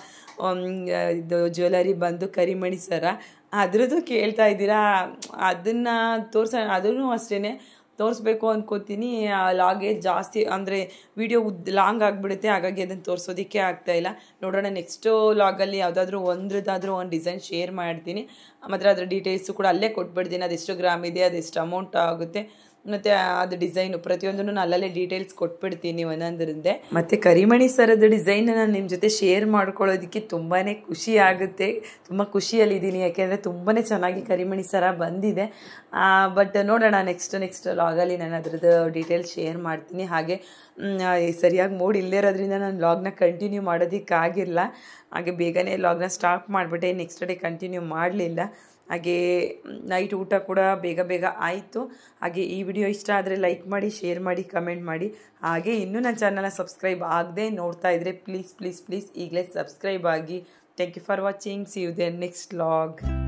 ಇದು ಜ್ಯುವೆಲರಿ ಬಂದು ಕರಿಮಣಿ ಸರ, ಅದ್ರದ್ದು ಕೇಳ್ತಾ ಇದ್ದೀರಾ. ಅದನ್ನು ತೋರ್ಸ ಅದೂ ಅಷ್ಟೇ ತೋರಿಸ್ಬೇಕು ಅಂದ್ಕೋತೀನಿ. ಲಾಗೇಜ್ ಜಾಸ್ತಿ ಅಂದರೆ ವಿಡಿಯೋ ಉದ್ದ ಲಾಂಗ್ ಆಗಿಬಿಡುತ್ತೆ, ಹಾಗಾಗಿ ಅದನ್ನು ತೋರಿಸೋದಕ್ಕೆ ಆಗ್ತಾಯಿಲ್ಲ. ನೋಡೋಣ ನೆಕ್ಸ್ಟು ಲಾಗಲ್ಲಿ ಯಾವುದಾದ್ರೂ ಒಂದ್ರದ್ದಾದ್ರೂ ಒಂದು ಡಿಸೈನ್ ಶೇರ್ ಮಾಡ್ತೀನಿ. ಮತ್ತು ಅದರ ಡೀಟೇಲ್ಸು ಕೂಡ ಅಲ್ಲೇ ಕೊಟ್ಬಿಡ್ತೀನಿ. ಅದೆಷ್ಟು ಗ್ರಾಮ್ ಇದೆ, ಅದೆಷ್ಟು ಅಮೌಂಟ್ ಆಗುತ್ತೆ, ಮತ್ತು ಅದು ಡಿಸೈನು ಪ್ರತಿಯೊಂದನ್ನು ಅಲ್ಲಲ್ಲೇ ಡೀಟೇಲ್ಸ್ ಕೊಟ್ಬಿಡ್ತೀನಿ ಒಂದೊಂದರಿಂದೆ. ಮತ್ತು ಕರಿಮಣಿ ಸರದ ಡಿಸೈನ್ ನಾನು ನಿಮ್ಮ ಜೊತೆ ಶೇರ್ ಮಾಡ್ಕೊಳ್ಳೋದಕ್ಕೆ ತುಂಬಾ ಖುಷಿ ಆಗುತ್ತೆ. ತುಂಬ ಖುಷಿಯಲ್ಲಿದ್ದೀನಿ, ಯಾಕೆಂದರೆ ತುಂಬಾ ಚೆನ್ನಾಗಿ ಕರಿಮಣಿ ಸರ ಬಂದಿದೆ. ಬಟ್ ನೋಡೋಣ ನೆಕ್ಸ್ಟ್ ನೆಕ್ಸ್ಟ್ ಲಾಗಲ್ಲಿ ನಾನು ಅದರದ್ದು ಡೀಟೇಲ್ಸ್ ಶೇರ್ ಮಾಡ್ತೀನಿ. ಹಾಗೆ ಸರಿಯಾಗಿ ಮೂಡ್ ಇಲ್ಲದೇ ಇರೋದ್ರಿಂದ ನಾನು ಲಾಗ್ನ ಕಂಟಿನ್ಯೂ ಮಾಡೋದಕ್ಕಾಗಿಲ್ಲ. ಹಾಗೆ ಬೇಗನೆ ಲಾಗ್ನ ಸ್ಟಾರ್ಟ್ ಮಾಡಿಬಿಟ್ಟೆ, ನೆಕ್ಸ್ಟ್ ಡೇ ಕಂಟಿನ್ಯೂ ಮಾಡಲಿಲ್ಲ. ಹಾಗೆ ನೈಟ್ ಊಟ ಕೂಡ ಬೇಗ ಬೇಗ ಆಯಿತು. ಹಾಗೆ ಈ ವಿಡಿಯೋ ಇಷ್ಟ ಆದರೆ ಲೈಕ್ ಮಾಡಿ, ಶೇರ್ ಮಾಡಿ, ಕಮೆಂಟ್ ಮಾಡಿ. ಹಾಗೆ ಇನ್ನೂ ನನ್ನ ಚಾನಲ್ನ ಸಬ್ಸ್ಕ್ರೈಬ್ ಆಗದೆ ನೋಡ್ತಾ ಇದ್ದರೆ ಪ್ಲೀಸ್ ಪ್ಲೀಸ್ ಪ್ಲೀಸ್ ಈಗಲೇ ಸಬ್ಸ್ಕ್ರೈಬ್ ಆಗಿ. Thank you for watching. See you there next log.